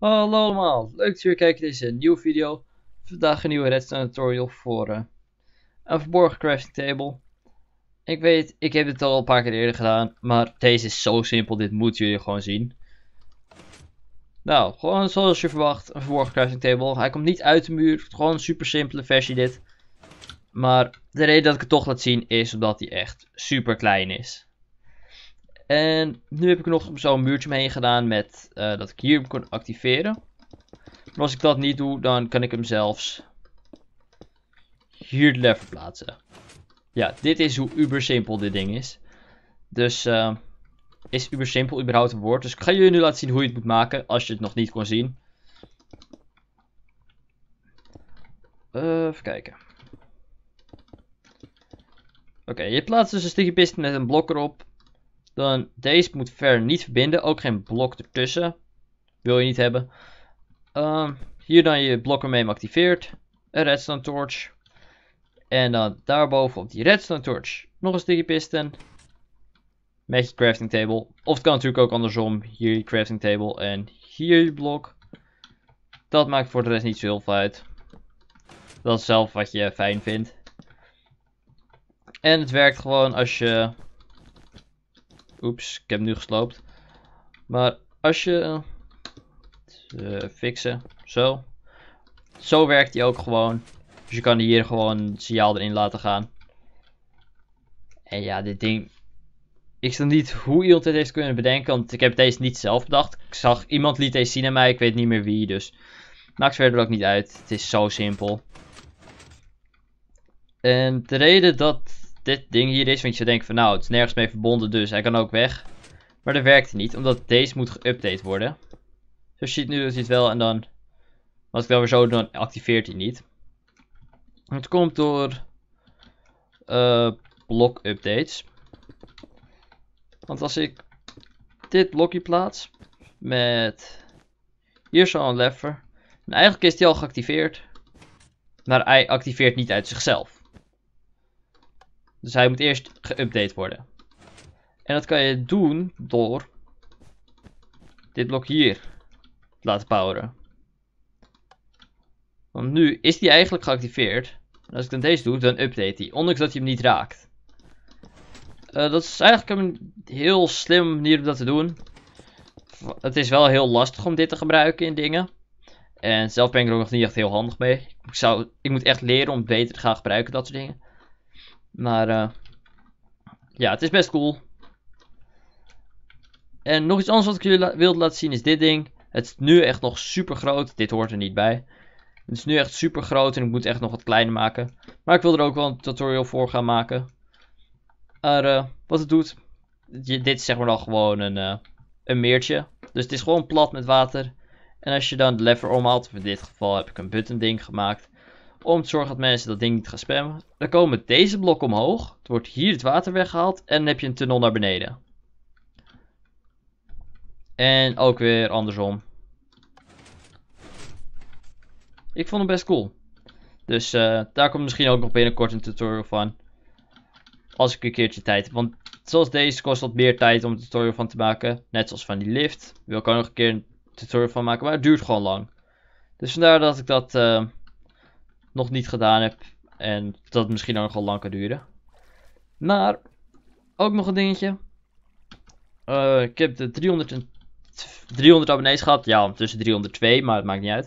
Hallo allemaal, leuk dat jullie kijken naar deze nieuwe video. Vandaag een nieuwe redstone tutorial voor een verborgen crafting table. Ik weet, ik heb dit al een paar keer eerder gedaan, maar deze is zo simpel, dit moeten jullie gewoon zien. Nou, gewoon zoals je verwacht, een verborgen crafting table. Hij komt niet uit de muur, gewoon een super simpele versie dit. Maar de reden dat ik het toch laat zien is omdat hij echt super klein is. En nu heb ik er nog zo'n muurtje omheen gedaan met dat ik hier kon activeren. Maar als ik dat niet doe, dan kan ik hem zelfs hier de lever plaatsen. Ja, dit is hoe uber simpel dit ding is. Dus is uber simpel überhaupt een woord. Dus ik ga jullie nu laten zien hoe je het moet maken als je het nog niet kon zien. Even kijken. Oké, je plaatst dus een sticky piston met een blok erop. Dan deze moet verder niet verbinden, ook geen blok ertussen. Wil je niet hebben. Hier dan je blok ermee activeert. Een redstone torch. En dan daarboven op die redstone torch nog een sticky piston. Met je crafting table. Of het kan natuurlijk ook andersom. Hier je crafting table en hier je blok. Dat maakt voor de rest niet zo heel veel uit. Dat is zelf wat je fijn vindt. En het werkt gewoon als je... Oeps, ik heb hem nu gesloopt. Maar als je... fixen. Zo. Zo werkt hij ook gewoon. Dus je kan hier gewoon een signaal erin laten gaan. En ja, dit ding... Ik snap niet hoe iemand dit heeft kunnen bedenken, want ik heb deze niet zelf bedacht. Ik zag, iemand liet deze zien aan mij, ik weet niet meer wie, dus maakt verder ook niet uit. Het is zo simpel. En de reden dat dit ding hier is, want je denkt van nou, het is nergens mee verbonden, dus hij kan ook weg. Maar dat werkt niet, omdat deze moet geüpdate worden. Zoals je ziet nu doet hij het wel en dan, als ik dat weer zo doe, dan activeert hij niet. Het komt door blok updates. Want als ik dit blokje plaats met hier zo'n lever, en eigenlijk is die al geactiveerd, maar hij activeert niet uit zichzelf. Dus hij moet eerst geüpdate worden. En dat kan je doen door dit blok hier te laten poweren. Want nu is die eigenlijk geactiveerd. En als ik dan deze doe, dan update hij, ondanks dat hij hem niet raakt. Dat is eigenlijk een heel slimme manier om dat te doen. Het is wel heel lastig om dit te gebruiken in dingen. En zelf ben ik er ook nog niet echt heel handig mee. Ik moet echt leren om het beter te gaan gebruiken, dat soort dingen. Maar ja, het is best cool. En nog iets anders wat ik jullie wilde laten zien is dit ding. Het is nu echt nog super groot. Dit hoort er niet bij. Het is nu echt super groot en ik moet het echt nog wat kleiner maken. Maar ik wil er ook wel een tutorial voor gaan maken. Maar wat het doet, dit is zeg maar dan gewoon een meertje. Dus het is gewoon plat met water. En als je dan de lever omhaalt, of in dit geval heb ik een button ding gemaakt. Om te zorgen dat mensen dat ding niet gaan spammen. Dan komen deze blokken omhoog. Het wordt hier het water weggehaald. En dan heb je een tunnel naar beneden. En ook weer andersom. Ik vond hem best cool. Dus daar komt misschien ook nog binnenkort een tutorial van. Als ik een keertje tijd heb. Want zoals deze kost wat meer tijd om een tutorial van te maken. Net zoals van die lift. Wil ik ook nog een keer een tutorial van maken. Maar het duurt gewoon lang. Dus vandaar dat ik dat nog niet gedaan heb. En dat het misschien ook nog wel lang kan duren. Maar ook nog een dingetje. Ik heb de 300 abonnees gehad. Ja, ondertussen 302, maar het maakt niet uit.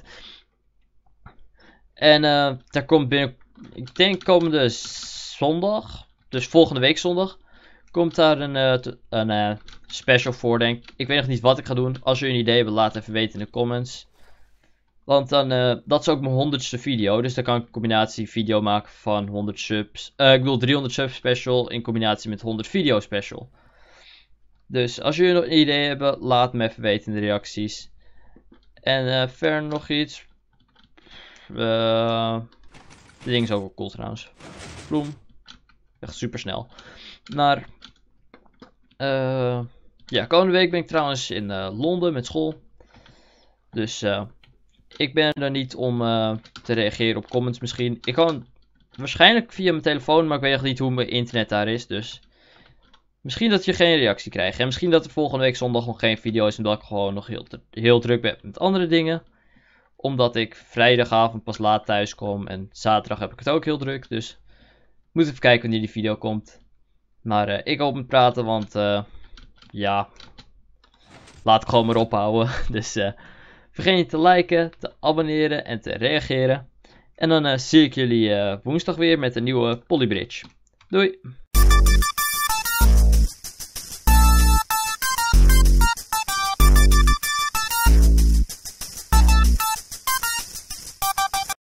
En daar komt binnen, ik denk komende zondag, dus volgende week zondag, komt daar een special voor, denk ik. Ik weet nog niet wat ik ga doen. Als jullie een idee hebben, laat even weten in de comments. Want dan, dat is ook mijn 100ste video. Dus dan kan ik een combinatie video maken van 100 subs. Ik bedoel 300 subs special in combinatie met 100 video special. Dus als jullie nog een idee hebben, laat me even weten in de reacties. En verder nog iets. Dit ding is ook wel cool trouwens. Bloem. Echt super snel. Maar ja, komende week ben ik trouwens in Londen met school. Dus ik ben er niet om te reageren op comments misschien. Ik kan waarschijnlijk via mijn telefoon, maar ik weet nog niet hoe mijn internet daar is. Dus Misschien dat je geen reactie krijgt. En misschien dat er volgende week zondag nog geen video is. Omdat ik gewoon nog heel druk ben met andere dingen. Omdat ik vrijdagavond pas laat thuis kom. En zaterdag heb ik het ook heel druk. Dus moet even kijken wanneer die video komt. Maar ik hoop met praten. Want ja, laat ik gewoon maar ophouden. Dus vergeet niet te liken, te abonneren en te reageren. En dan zie ik jullie woensdag weer met een nieuwe Polybridge. Doei!